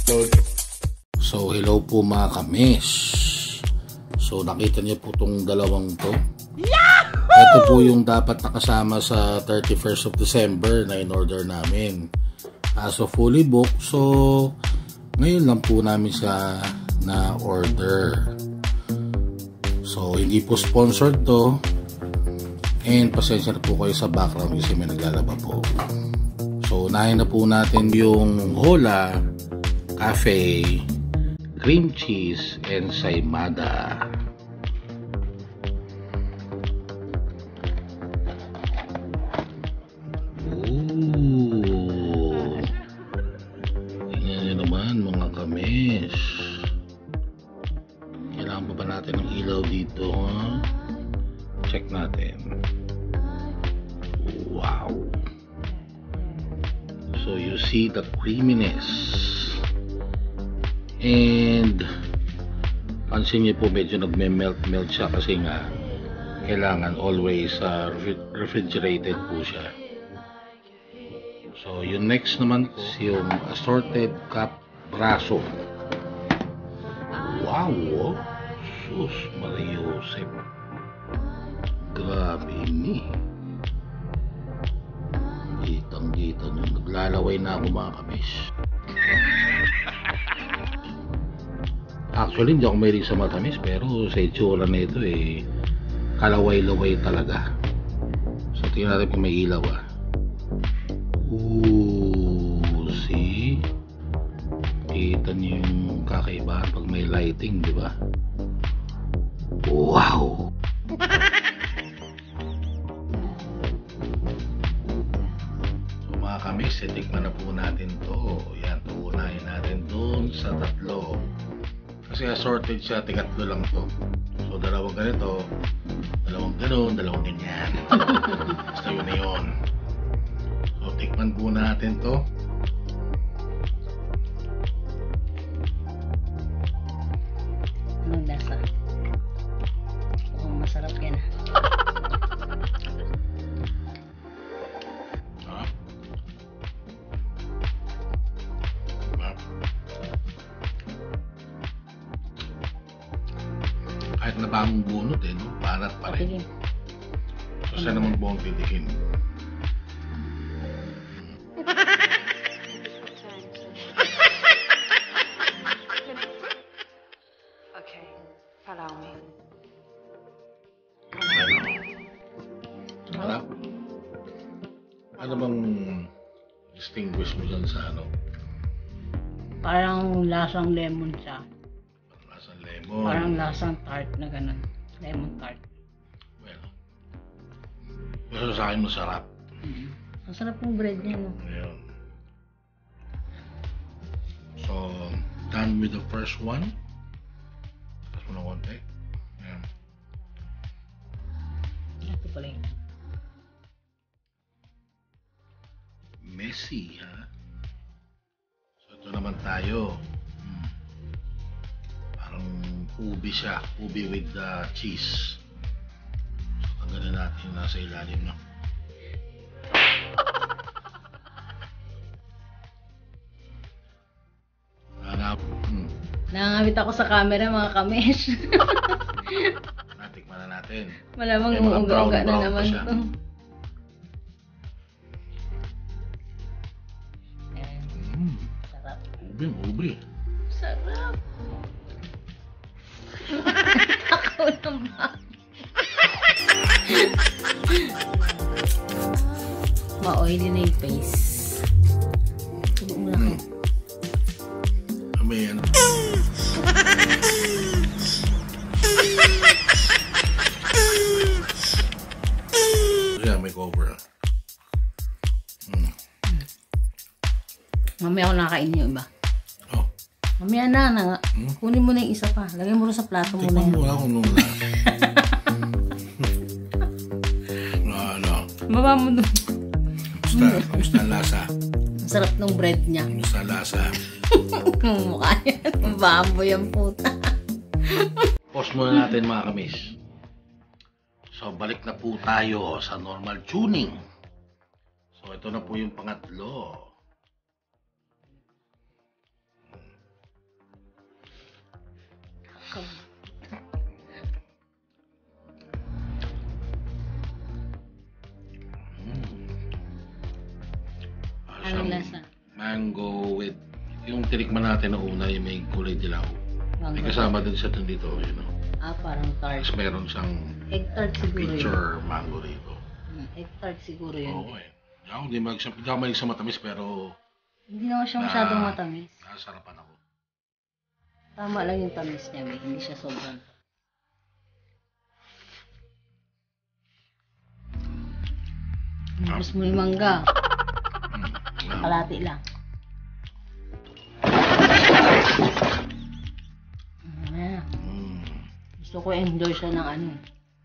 So hello po mga kamis. So nakita niyo po itong dalawang to. Ito po yung dapat nakasama sa 31st of December na in-order namin. So fully booked. So ngayon lang po namin siya na-order. So hindi po sponsored to. And pasensya na po kayo sa background kasi may naglalaba po. So unahin na po natin yung Hola Cafe cream cheese and saimada. Kailangan pa ba natin ng ilaw dito? Check natin. Wow! So you see the creaminess. And pansin niyo po medyo nagme-melt siya kasi nga kailangan always refrigerated po siya. So yung next naman yung assorted cup braso. Wow! Oh. Sus Mariusip. Grabe ni. Gitang-gita nyo. Naglalaway na ako mga kamis. Actually hindi ako mahilig sa matamis pero sa itsura na ito kalaway-laway talaga. So tingnan natin kung may ilaw see? Kita niyo yung kakaibahan pag may lighting, di ba? Wow! So mga kamis, tikman na po natin to. Yan, tuunahin natin dun sa tatlo. Kasi assorted siya, tigatlo lang to. So dalawang ganito, dalawang ganoon, dalawang ganyan. Basta yun na yun. So tikman po natin to. Anong lasa? Mukhang masarap yan. Kahit na bamong bunot no? Panat pa rin. So saan naman buong titikin? Okay, allow me. Ano bang distinguish mo dyan sa ano? Parang lasang lemon siya. Lasang lemon. Parang lasang tart na ganun. Lemon tart. Pero sa akin masarap. Masarap yung bread niya, no? Ayan. So, done with the first one. Tapos mo na konti. Ayan. Ito pala yun. Messy, ha? So, ito naman tayo. Parang ubi siya. Ubi with the cheese. So, tanggalin natin yung nasa ilalim, no? Nangangawit ako sa camera, mga kamesh. Natikman na natin. Malamang umuuga-uga na naman to. Sarap. Ubi. Sarap. Ako naman. Ma-oily na yung face. Tulog mo na kayo. May ano. Yeah, may cover. Mamaya ako nakakain yung iba. Oh. Mamaya na. Kunin mo na yung isa pa. Lagay mo rin sa plato mo na yan. Tikman mo ako nung ano. Baba mo doon. Kamusta ang lasa? Ang sarap ng bread niya. Kamusta ang lasa? Mukha yan. Baboy ang puta. Pause muna natin mga kamis. So balik na po tayo sa normal tuning. So ito na po yung pangatlo. mango with yung tinikman natin na una, yung may kulay dilaw. May Mango. kasama din siya dito, you know. Parang tart. Tapos meron siyang Egg tart siguro yun. picture mango rito. Egg tart siguro yun. Oo eh. Hindi ako malig sa matamis pero Hindi naman siya masyadong matamis. nasarapan ako. Tama lang yung tamis niya, may. Hindi siya sobrang. Gusto mo yung mangga. Kalati lang. Gusto ko endorse siya ng ano.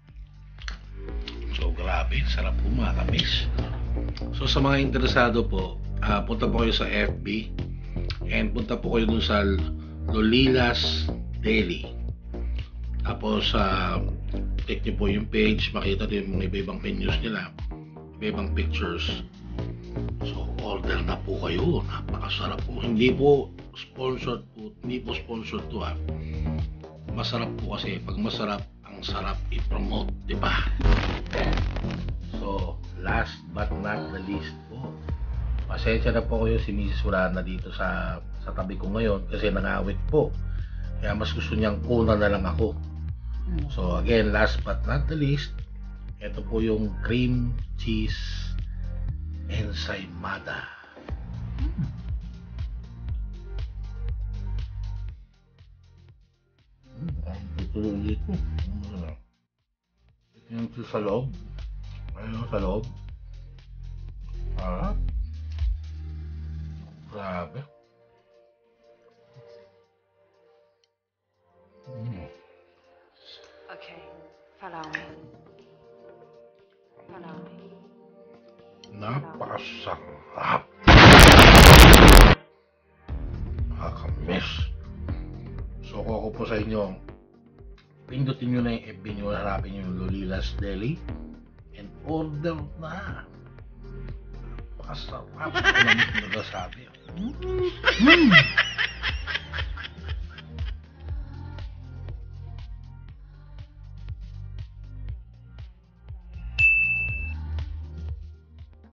So grabe, sarap po mga kamis. So sa mga interesado po, punta po kayo sa FB and punta po kayo dun sa Lolila'S Deli. Tapos check nyo po yung page, makita nyo yung mga iba-ibang menus nila, iba-ibang pictures. So order na po kayo, napakasarap po. Hindi po sponsored to Masarap po kasi pag masarap, ang sarap i-promote, di ba? So last but not the least po, pasensya na po kayo, si Mrs. wala na dito sa tabi ko ngayon kasi nangawit po. Kaya mas gusto niyang una na lang ako. So again, last but not the least, ito po yung cream cheese ensaymada. Ito dito. Ito yung sa loob. Ayun sa loob. Grabe. Okay, follow me. Follow me. Napakasarap. Nakakamiss. So kung ako po sa inyo, pindutin nyo na yung FB nyo, harapin nyo yung Lolila'S Deli and order na. Napakasarap. Napakasarap na sabi.